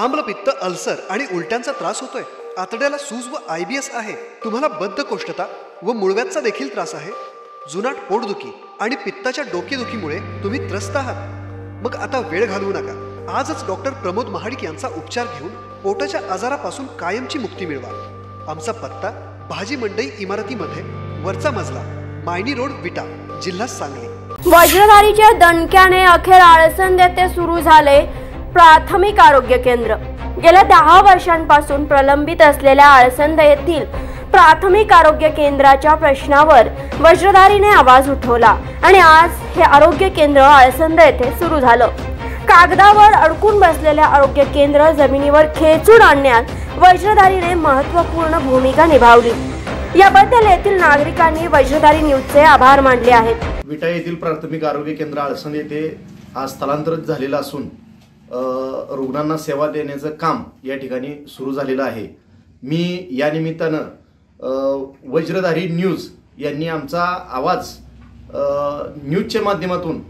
आम्लपित्त, ulcer आणि उलट्यांचा त्रास होतोय, आतड्याला सूज व IBS आहे, तुम्हाला बद्धकोष्ठता व मुळव्याचा देखील त्रास आहे, जुनाट पोटदुखी आणि पित्ताच्या डोकेदुखीमुळे तुम्ही त्रस्त आहात, मग आता वेळ घालवू नका. आजच डॉक्टर प्रमोद महाडिक यांचा उपचार घेऊन पोटाच्या आजारापासून कायमची मुक्ती मिळवा. आमचा पत्ता भाजी मंडई इमारतीमध्ये, वरचा मजला, मायनी रोड, विटा, जिल्हा सांगली. वज्रधारीच्या दणक्याने अखेर आळसंद येथे सुरू झाले प्राथमिक आरोग्य केंद्र. गेल्या 10 वर्षांपासून प्रलंबित असलेल्या आळसंद येथील प्राथमिक आरोग्य केंद्राच्या प्रश्नावर वज्रधारीने आवाज उठवला आणि आज हे आरोग्य केंद्र आळसंद येथे सुरू झालं. कागदावर अडकून बसलेल्या आरोग्य केंद्र जमिनीवर खेचून आणण्यात वज्रधारीने महत्त्वपूर्ण भूमिका निभावली. याबद्दल येथील नागरिकांनी वज्रधारी न्यूजचे आभार मानले आहेत. विटा येथील प्राथमिक आरोग्य केंद्र आळसंद येथे आज स्थलांतरित झालेलं असून रुग्णांना सेवा देण्याचं काम या ठिकाणी सुरू झालेलं आहे. मी या निमित्तानं वज्रधारी न्यूज यांनी आमचा आवाज न्यूजच्या माध्यमातून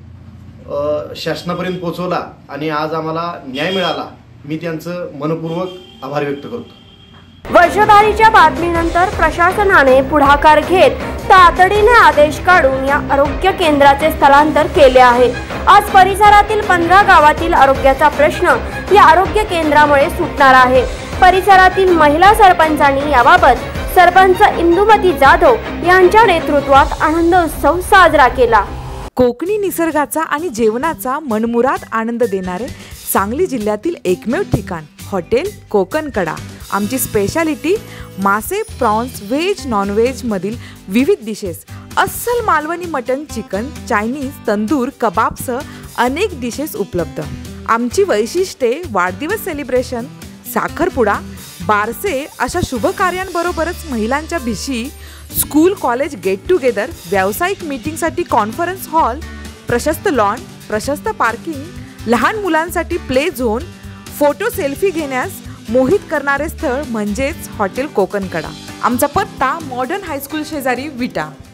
शासनापर्यंत पोहोचवला आणि आज आम्हाला न्याय मिळाला. मी त्यांचं मनपूर्वक आभार व्यक्त करतो. वज्रधारीच्या बातमीनंतर प्रशासनाने पुढाकार घेत तातडीने आदेश काढून या आरोग्य केंद्राचे स्थलांतर केले आहे. आज परिसरातील 15 गावातील आरोग्याचा प्रश्न या आरोग्य केंद्रामुळे सुटणार आहे. परिसरातील महिला सरपंचांनी याबाबत सरपंच इंदुमती जाधव यांच्या नेतृत्वात आनंद उत्सव साजरा केला. कोकणी निसर्गाचा आणि जेवणाचा मनमुराद आनंद देणारे सांगली जिल्ह्यातील एकमेव ठिकाण हॉटेल कोकणकडा. आमची स्पेशालिटी मासे, प्रॉन्स, व्हेज, नॉनव्हेज मधील विविध डिशेस, अस्सल Malvani mutton, chicken, Chinese, tandoor, कबाबसह अनेक डिशेस उपलब्ध. आमची वैशिष्ट्ये वाढदिवस सेलिब्रेशन, साखरपुडा, बारसे अशा शुभ कार्यांबरोबरच महिलांच्या भिशी, स्कूल कॉलेज गेट टुगेदर, व्यावसायिक मीटिंगसाठी कॉन्फरन्स हॉल, प्रशस्त लॉन, प्रशस्त पार्किंग, लहान मुलांसाठी प्ले झोन, फोटो सेल्फी घेण्यास मोहित करणारे स्थळ म्हणजेच हॉटेल कोकणकडा. आमचा पत्ता मॉडर्न हायस्कूल शेजारी, विटा.